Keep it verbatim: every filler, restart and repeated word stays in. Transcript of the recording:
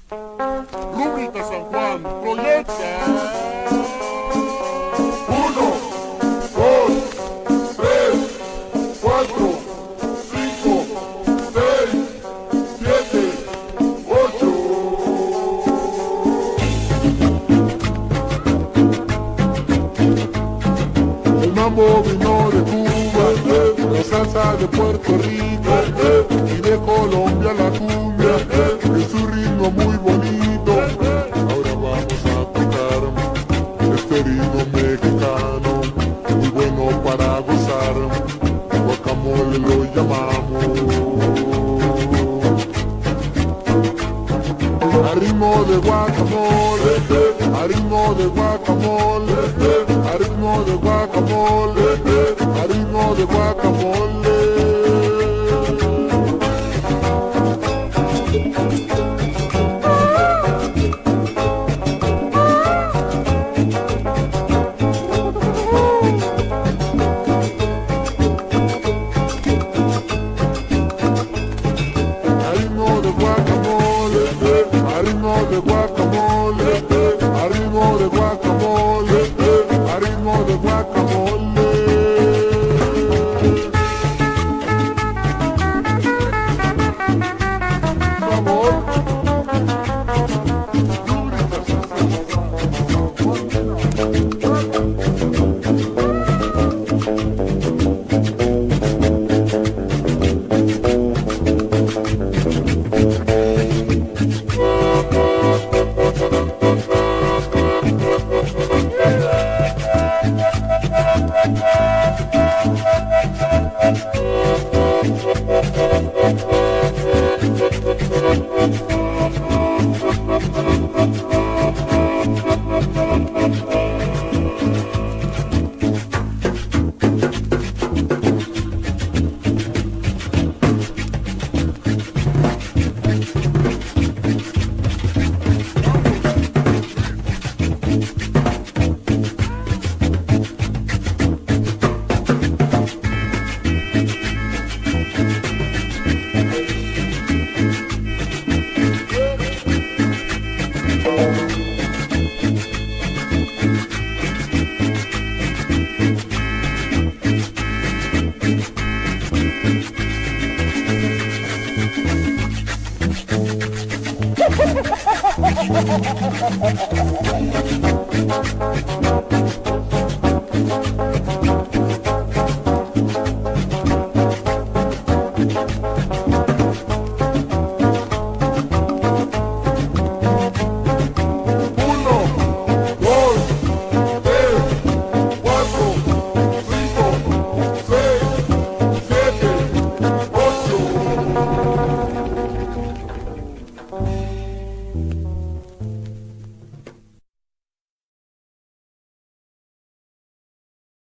Rúbrica San Juan, proyecta. Uno, dos, tres, cuatro, cinco, seis, siete, ocho. El mambo vino de Cuba, la salsa de Puerto Rico y de Colombia la cumbia, es su ritmo muy bonito. Ahora vamos a tocar este ritmo mexicano, muy bueno para gozar, guacamole lo llamamos. A ritmo de guacamole, a ritmo de guacamole, a ritmo de guacamole, a ritmo de guacamole. A ritmo de guacamole, a ritmo de guacamole, a ritmo de guacamole, a ritmo de guacamole. Amor.